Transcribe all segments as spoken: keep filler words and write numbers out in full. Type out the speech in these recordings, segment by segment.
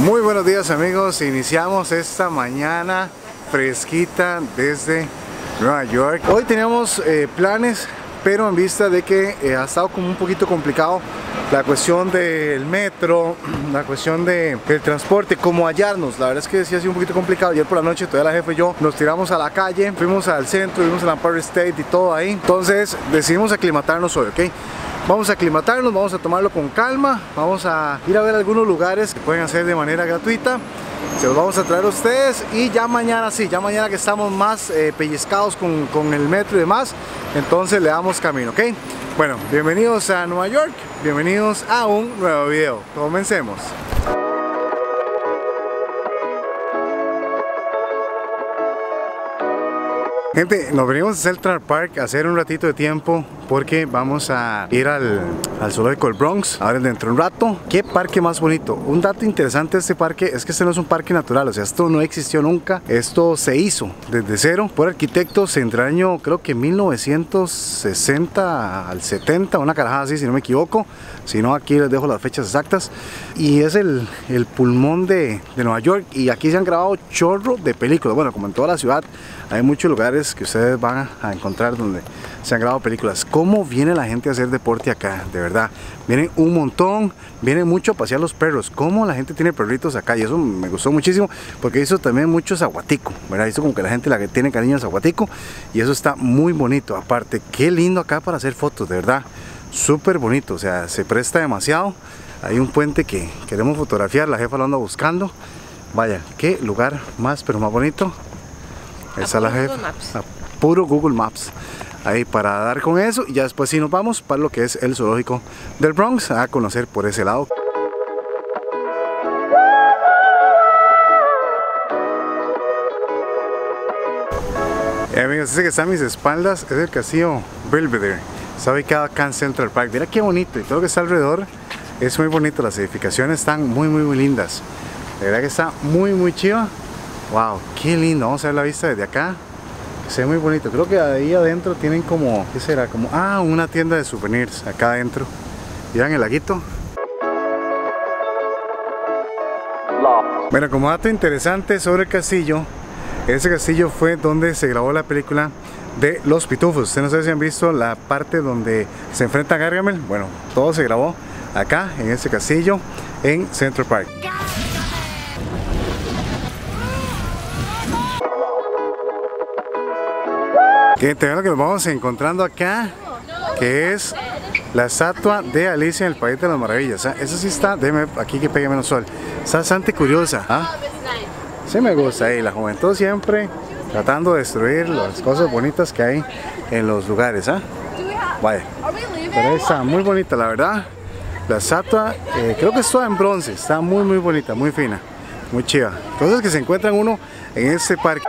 Muy buenos días amigos, iniciamos esta mañana fresquita desde Nueva York. Hoy teníamos eh, planes, pero en vista de que eh, ha estado como un poquito complicado la cuestión del metro, la cuestión de, del transporte, cómo hallarnos. La verdad es que sí ha sido un poquito complicado. Ayer por la noche todavía la jefe y yo nos tiramos a la calle, fuimos al centro, vimos el Empire State y todo ahí. Entonces decidimos aclimatarnos hoy, ¿ok? Vamos a aclimatarnos, vamos a tomarlo con calma, vamos a ir a ver algunos lugares que pueden hacer de manera gratuita. Se los vamos a traer a ustedes y ya mañana sí, ya mañana que estamos más eh, pellizcados con, con el metro y demás, entonces le damos camino, ¿ok? Bueno, bienvenidos a Nueva York, bienvenidos a un nuevo video. Comencemos. Gente, nos venimos a Central Park a hacer un ratito de tiempo porque vamos a ir al, al zoológico del Bronx ahora dentro de un rato. ¿Qué parque más bonito? Un dato interesante de este parque es que este no es un parque natural, o sea, esto no existió nunca. Esto se hizo desde cero por arquitectos entre el año, creo que mil novecientos sesenta al setenta, una carajada así si no me equivoco. Si no, aquí les dejo las fechas exactas. Y es el, el pulmón de, de Nueva York, y aquí se han grabado chorro de películas. Bueno, como en toda la ciudad hay muchos lugares que ustedes van a encontrar donde se han grabado películas. ¿Cómo viene la gente a hacer deporte acá? De verdad, vienen un montón, vienen mucho a pasear los perros. ¿Cómo la gente tiene perritos acá? Y eso me gustó muchísimo porque hizo también muchos aguatico, ¿verdad? Hizo como que la gente la que tiene cariño es aguatico, y eso está muy bonito. Aparte, qué lindo acá para hacer fotos, de verdad, súper bonito, o sea, se presta demasiado. Hay un puente que queremos fotografiar, la jefa lo anda buscando. Vaya, qué lugar más, pero más bonito. Esa es la jefa, a puro Google Maps, ahí para dar con eso, y ya después sí nos vamos para lo que es el zoológico del Bronx, a conocer por ese lado. Eh, amigos, ese que está a mis espaldas es el castillo Belvedere, está ubicado acá en Central Park. Mira qué bonito, y todo lo que está alrededor es muy bonito, las edificaciones están muy muy muy lindas, de verdad que está muy muy chiva. Wow, qué lindo, vamos a ver la vista desde acá, se ve muy bonito. Creo que ahí adentro tienen como, ¿qué será? Como, ah, una tienda de souvenirs acá adentro. Vean el laguito. Bueno, como dato interesante sobre el castillo, ese castillo fue donde se grabó la película de Los Pitufos. Ustedes no sé si han visto la parte donde se enfrenta a Gargamel. Bueno, todo se grabó acá en ese castillo en Central Park. Que te veo lo que nos vamos encontrando acá, que es la estatua de Alicia en el País de las Maravillas. ¿eh? Esa sí está, déjeme aquí que pegue menos sol. Está bastante curiosa. ¿ah? Sí me gusta ahí, la juventud siempre tratando de destruir las cosas bonitas que hay en los lugares. ¿eh? Vaya, pero está muy bonita la verdad. La estatua, eh, creo que es toda en bronce, está muy muy bonita, muy fina, muy chiva. Cosas que se encuentran uno en este parque.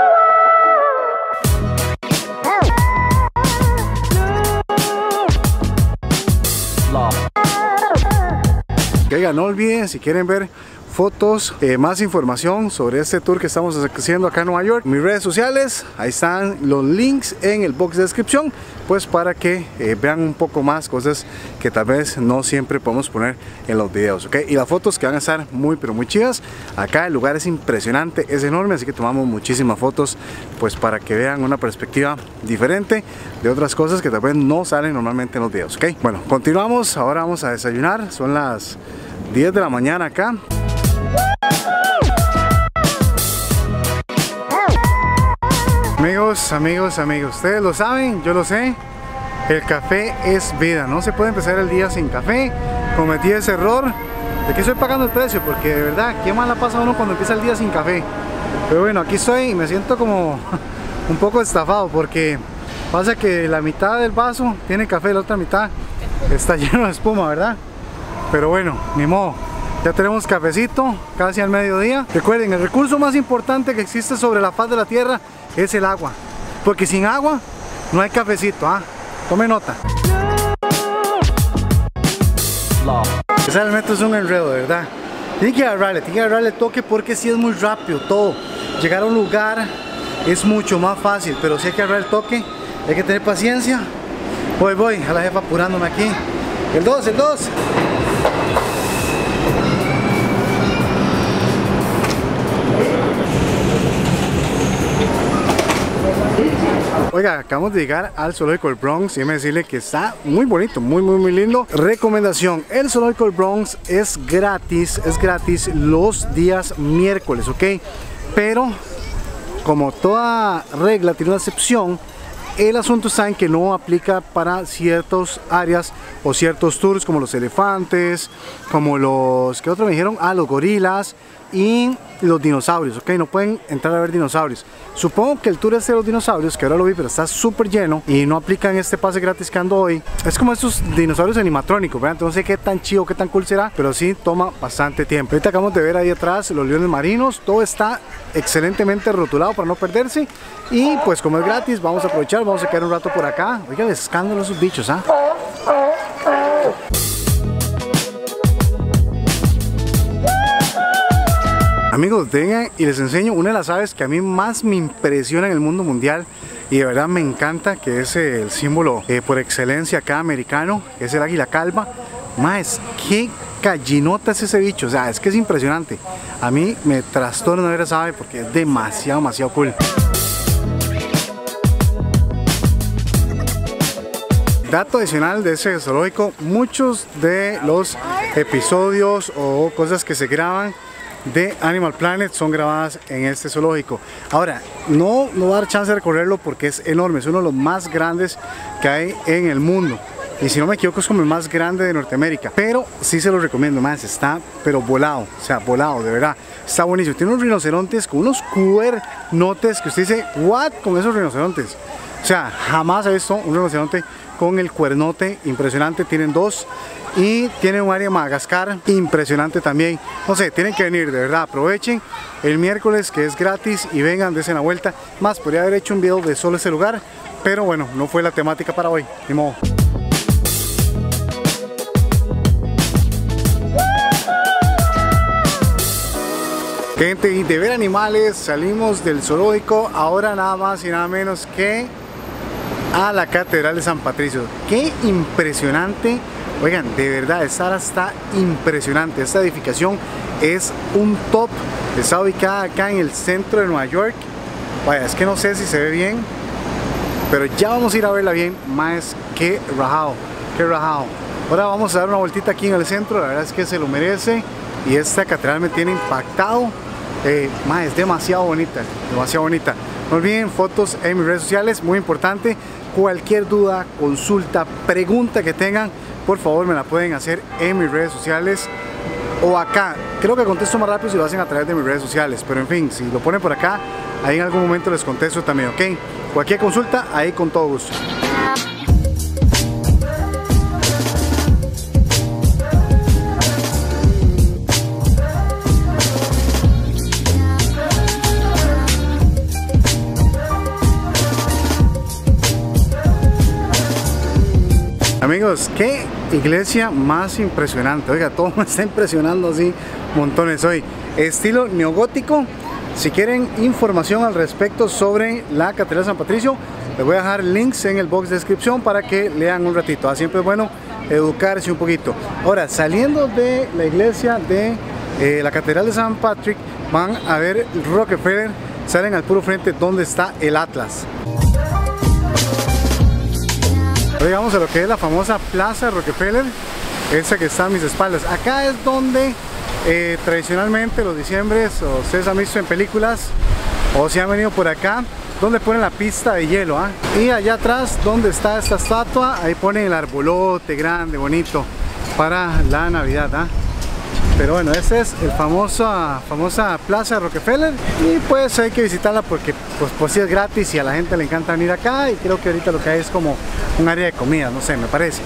Oiga, no olviden, si quieren ver fotos, eh, más información sobre este tour que estamos haciendo acá en Nueva York, mis redes sociales, ahí están los links en el box de descripción, pues para que eh, vean un poco más cosas que tal vez no siempre podemos poner en los videos, ¿ok? Y las fotos que van a estar muy pero muy chidas. Acá el lugar es impresionante, es enorme, así que tomamos muchísimas fotos, pues para que vean una perspectiva diferente de otras cosas que tal vez no salen normalmente en los videos, ¿ok? Bueno, continuamos, ahora vamos a desayunar, son las diez de la mañana acá. Amigos, amigos, amigos, ustedes lo saben, yo lo sé, el café es vida, no se puede empezar el día sin café. Cometí ese error, de que estoy pagando el precio, porque de verdad, qué mal la pasa uno cuando empieza el día sin café. Pero bueno, aquí estoy y me siento como un poco estafado, porque pasa que la mitad del vaso tiene café, la otra mitad está lleno de espuma, ¿verdad? Pero bueno, ni modo. Ya tenemos cafecito casi al mediodía. Recuerden, el recurso más importante que existe sobre la faz de la tierra es el agua, porque sin agua no hay cafecito. ¿ah? Tome nota. Ese metro es un enredo, de verdad. Tiene que agarrarle, tiene que agarrarle toque, porque si es muy rápido todo. Llegar a un lugar es mucho más fácil, pero si hay que agarrar el toque, hay que tener paciencia. Voy, voy, a la jefa apurándome aquí. El dos, el dos. Oiga, acabamos de llegar al zoológico del Bronx y déjeme decirle que está muy bonito, muy muy muy lindo. Recomendación, el zoológico del Bronx es gratis, es gratis los días miércoles, ¿ok? Pero como toda regla tiene una excepción, el asunto está en que no aplica para ciertas áreas o ciertos tours como los elefantes, como los, ¿qué otro me dijeron? Ah, los gorilas y los dinosaurios, ok, no pueden entrar a ver dinosaurios. Supongo que el tour este de los dinosaurios, que ahora lo vi, pero está súper lleno y no aplican este pase gratis que ando hoy. Es como estos dinosaurios animatrónicos, ¿verdad? Entonces no sé qué tan chido, qué tan cool será, pero sí toma bastante tiempo. Ahorita acabamos de ver ahí atrás los leones marinos, todo está excelentemente rotulado para no perderse. Y pues como es gratis, vamos a aprovechar, vamos a quedar un rato por acá. Oigan, escándalo esos bichos, ¿ah? Amigos, vengan y les enseño una de las aves que a mí más me impresiona en el mundo mundial y de verdad me encanta, que es el símbolo eh, por excelencia acá americano, que es el águila calva. Más, qué gallinota es ese bicho, o sea, es que es impresionante. A mí me trastorna ver esa ave porque es demasiado, demasiado cool. Dato adicional de ese zoológico, muchos de los episodios o cosas que se graban de Animal Planet son grabadas en este zoológico. Ahora, no, no va a dar chance de recorrerlo porque es enorme, es uno de los más grandes que hay en el mundo. Y si no me equivoco es como el más grande de Norteamérica. Pero sí se lo recomiendo, más está pero volado, o sea, volado, de verdad. Está buenísimo. Tiene unos rinocerontes con unos cuernotes que usted dice, ¿what? Con esos rinocerontes. O sea, jamás he visto un rinoceronte con el cuernote impresionante. Tienen dos. Y tiene un área de Madagascar impresionante también. No sé, tienen que venir, de verdad, aprovechen el miércoles que es gratis y vengan, desen la vuelta. Más, podría haber hecho un video de solo ese lugar, pero bueno, no fue la temática para hoy, ni modo. Gente, y de ver animales salimos del zoológico, ahora nada más y nada menos que a la Catedral de San Patricio. Qué impresionante. Oigan, de verdad, esta área está impresionante. Esta edificación es un top. Está ubicada acá en el centro de Nueva York. Vaya, es que no sé si se ve bien, pero ya vamos a ir a verla bien. Más que rajado, que rajado. Ahora vamos a dar una vueltita aquí en el centro. La verdad es que se lo merece. Y esta catedral me tiene impactado. Eh, más, es demasiado bonita, demasiado bonita. No olviden fotos en mis redes sociales, muy importante. Cualquier duda, consulta, pregunta que tengan, por favor me la pueden hacer en mis redes sociales o acá. Creo que contesto más rápido si lo hacen a través de mis redes sociales, pero en fin, si lo ponen por acá, ahí en algún momento les contesto también, ¿ok? Cualquier consulta, ahí con todo gusto. Amigos, qué iglesia más impresionante. Oiga, todo me está impresionando así montones hoy. Estilo neogótico. Si quieren información al respecto sobre la Catedral de San Patricio, les voy a dejar links en el box de descripción para que lean un ratito. Siempre es bueno educarse un poquito. Ahora, saliendo de la iglesia de eh, la Catedral de San Patrick, van a ver Rockefeller. Salen al puro frente donde está el Atlas. Llegamos a lo que es la famosa Plaza Rockefeller, esa que está a mis espaldas. Acá es donde eh, tradicionalmente los diciembres, o ustedes han visto en películas, o si han venido por acá, donde ponen la pista de hielo, ¿eh? Y allá atrás, donde está esta estatua, ahí ponen el arbolote grande, bonito, para la Navidad, ¿eh? Pero bueno, esta es el famosa, famosa Plaza Rockefeller y pues hay que visitarla porque pues, pues sí es gratis y a la gente le encanta venir acá, y creo que ahorita lo que hay es como un área de comida, no sé, me parece.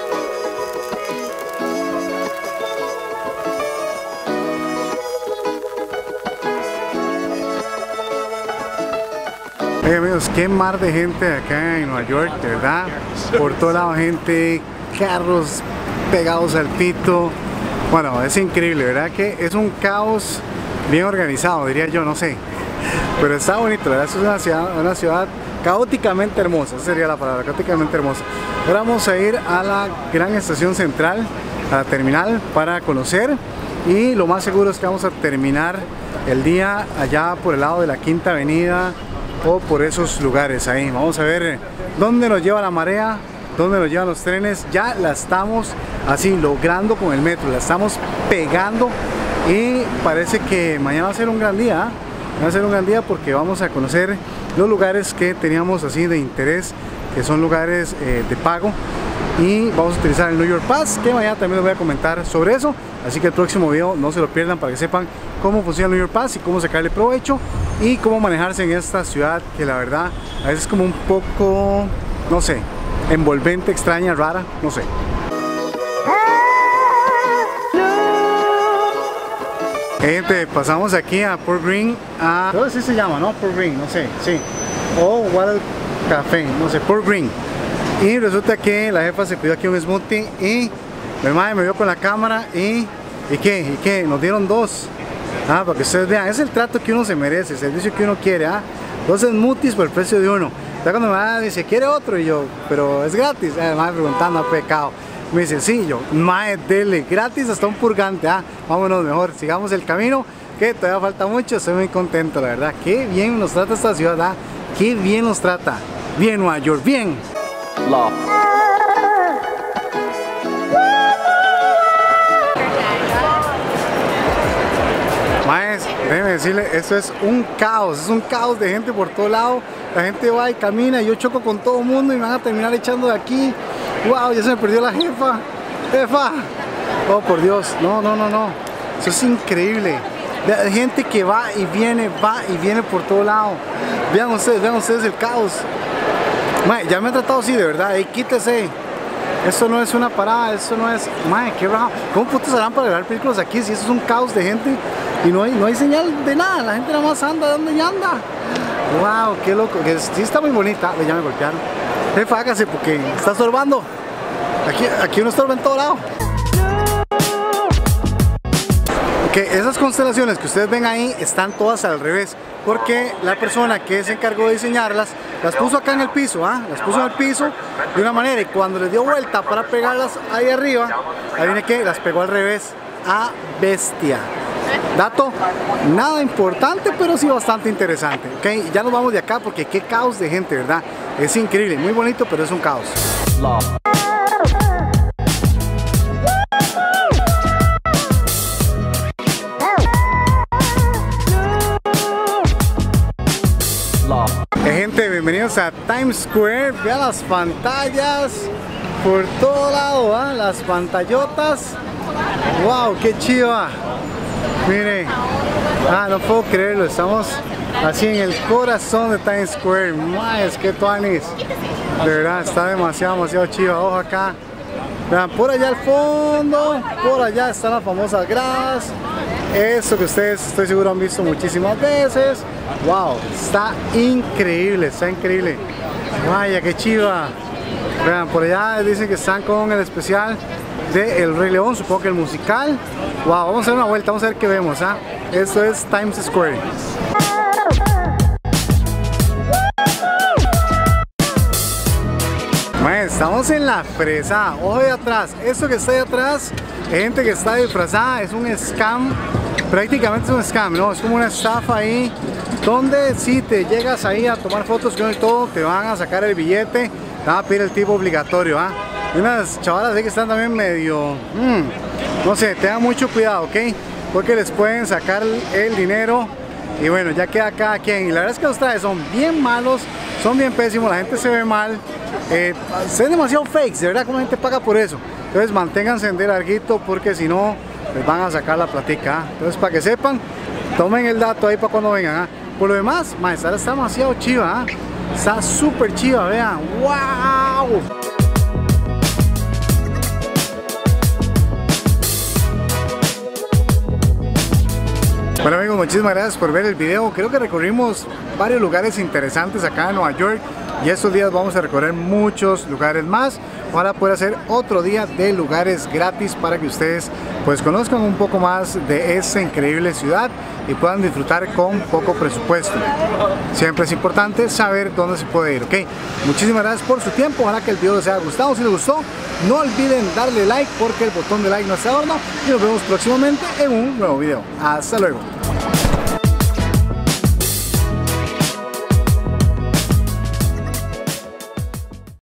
Oye amigos, qué mar de gente acá en Nueva York, de verdad, por todo lado gente, carros pegados al pito. Bueno, es increíble, ¿verdad? Que es un caos bien organizado, diría yo, no sé. Pero está bonito, ¿verdad? Es una ciudad, una ciudad caóticamente hermosa, esa sería la palabra, caóticamente hermosa. Ahora vamos a ir a la gran estación central, a la terminal, para conocer. Y lo más seguro es que vamos a terminar el día allá por el lado de la Quinta Avenida, o por esos lugares ahí. Vamos a ver dónde nos lleva la marea, dónde nos llevan los trenes. Ya la estamos así logrando con el metro, la estamos pegando y parece que mañana va a ser un gran día, ¿eh? Va a ser un gran día porque vamos a conocer los lugares que teníamos así de interés, que son lugares eh, de pago, y vamos a utilizar el New York Pass, que mañana también les voy a comentar sobre eso. Así que el próximo video no se lo pierdan para que sepan cómo funciona el New York Pass y cómo sacarle provecho y cómo manejarse en esta ciudad que la verdad a veces es como un poco, no sé, envolvente, extraña, rara, no sé. Gente, pasamos aquí a Port Green, a... ¿Todo así se llama, no? Port Green, no sé, sí. O Water Café, no sé, Port Green. Y resulta que la jefa se pidió aquí un smoothie y mi madre me vio con la cámara y... ¿Y qué? ¿Y qué? Nos dieron dos. Ah, para que ustedes vean, es el trato que uno se merece, el servicio que uno quiere, ¿ah? Dos smoothies por el precio de uno. Ya cuando mi madre dice, ¿quiere otro? Y yo, pero es gratis. Eh, mi madre preguntando, ¿ha pecado? Me dice, sí, yo, mae, dele, gratis hasta un purgante, ah, vámonos mejor, sigamos el camino, que todavía falta mucho, estoy muy contento, la verdad, qué bien nos trata esta ciudad, ah, qué bien nos trata, bien Nueva York, bien. Love. Maes, déjenme decirle, esto es un caos, es un caos de gente por todo lado, la gente va y camina, yo choco con todo el mundo y me van a terminar echando de aquí. Wow, ya se me perdió la jefa. Jefa. Oh, por Dios. No, no, no, no. Eso es increíble. Hay gente que va y viene, va y viene por todo lado. Vean ustedes, vean ustedes el caos. Mae, ya me han tratado así, de verdad. Ey, quítese. Esto no es una parada, esto no es... Mae, qué raro. ¿Cómo putos harán para grabar películas aquí si eso es un caos de gente y no hay, no hay señal de nada? La gente nada más anda, ¿de dónde ya anda? Wow, qué loco. Sí está muy bonita. Ya me golpearon. Jefa, hágase porque está estorbando. Aquí, aquí uno estorba en todo lado. Ok, esas constelaciones que ustedes ven ahí están todas al revés, porque la persona que se encargó de diseñarlas las puso acá en el piso, ¿ah? Las puso en el piso de una manera y cuando les dio vuelta para pegarlas ahí arriba, ahí viene que las pegó al revés. A bestia. Dato nada importante, pero sí bastante interesante. Ok, ya nos vamos de acá porque qué caos de gente, ¿verdad? Es increíble, muy bonito, pero es un caos. Eh, gente, bienvenidos a Times Square. Vean las pantallas por todo lado, ¿eh? Las pantallotas. Wow, qué chiva. Mire, ah, no puedo creerlo, estamos así en el corazón de Times Square. Más que tuanis. De verdad, está demasiado, demasiado chiva. Ojo acá. Vean, por allá al fondo, por allá están las famosas gradas. Eso que ustedes estoy seguro han visto muchísimas veces. Wow, está increíble, está increíble. Vaya, qué chiva. Vean, por allá dicen que están con el especial de El Rey León, supongo que el musical. Wow, vamos a hacer una vuelta, vamos a ver qué vemos, ¿ah? Esto es Times Square. Bueno, estamos en la fresa. Ojo de atrás, esto que está ahí atrás, gente que está disfrazada, es un scam. Prácticamente es un scam, ¿no? Es como una estafa ahí, donde si te llegas ahí a tomar fotos con y todo, te van a sacar el billete, te van a pedir el tipo obligatorio, ¿ah? Y unas chavalas ahí que están también medio, mmm, no sé, tengan mucho cuidado, ¿ok? Porque les pueden sacar el dinero y bueno, ya queda cada quien. Y la verdad es que los trajes son bien malos, son bien pésimos, la gente se ve mal, eh, son demasiado fakes, de verdad, como la gente paga por eso. Entonces manténganse de larguito porque si no, les van a sacar la platica, ¿eh? Entonces para que sepan, tomen el dato ahí para cuando vengan, ¿eh? Por lo demás, maestra, está demasiado chiva, ¿eh? Está súper chiva, vean, wow. Bueno amigos, muchísimas gracias por ver el video. Creo que recorrimos varios lugares interesantes acá en Nueva York y estos días vamos a recorrer muchos lugares más. Ojalá pueda hacer otro día de lugares gratis para que ustedes pues conozcan un poco más de esa increíble ciudad y puedan disfrutar con poco presupuesto. Siempre es importante saber dónde se puede ir, ¿ok? Muchísimas gracias por su tiempo. Ojalá que el video les haya gustado. Si les gustó, no olviden darle like porque el botón de like no está adorno y nos vemos próximamente en un nuevo video. Hasta luego.